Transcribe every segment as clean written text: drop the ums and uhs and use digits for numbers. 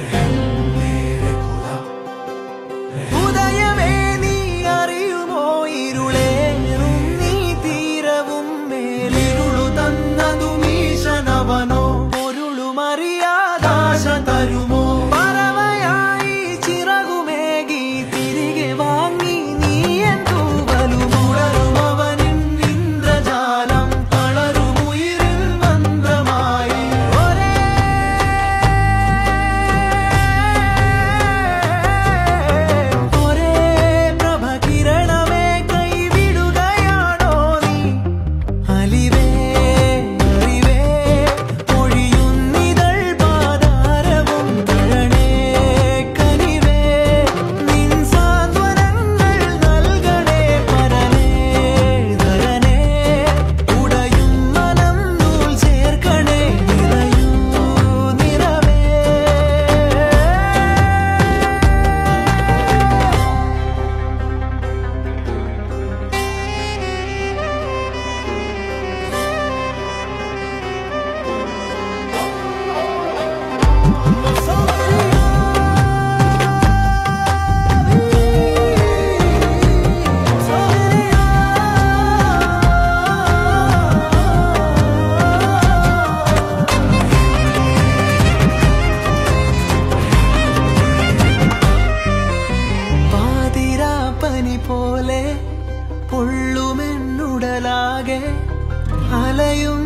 അലയും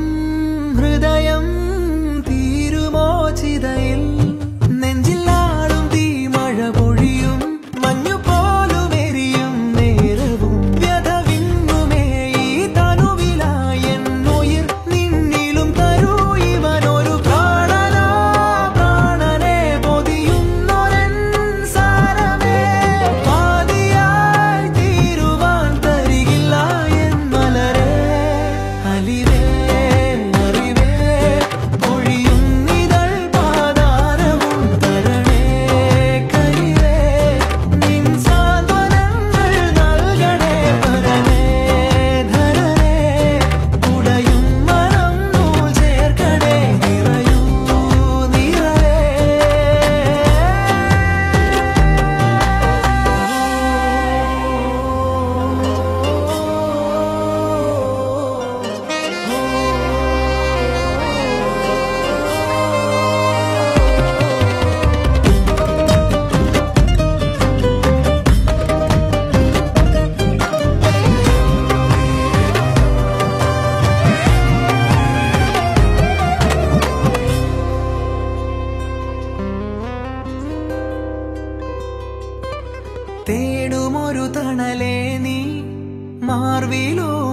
ഹൃദയം തീരുമോ ചിതയിൽ നെഞ്ചിലാടും തീ മഴ പൊഴിയും മഞ്ഞു പോലും എരിയും നേരവും വ്യതവിങ്ങുമേ ഈ തനുവിലായി എന്നുയിർ നിന്നിലും തരൂ ഇവനൊരു പ്രാണനാ പ്രാണനെ പൊതിയുന്നൊരൻ സാരമേ പാതിയായി തീരുവാൻ തരികില്ല എൻ മലരേ അലിവേ അറിവേ പൊഴിയുന്നിതൾ പാതാരവും തരണേ കരിവേ നിൻ സാന്ത്വനങ്ങൾ നൽകണേ പരനേ ധരനേ ഉടയും മനം നൂൽ ചേർക്കണേ നിറയൂ നിറവേ തേടുമൊരു തണലേ നീ മാർവിലോ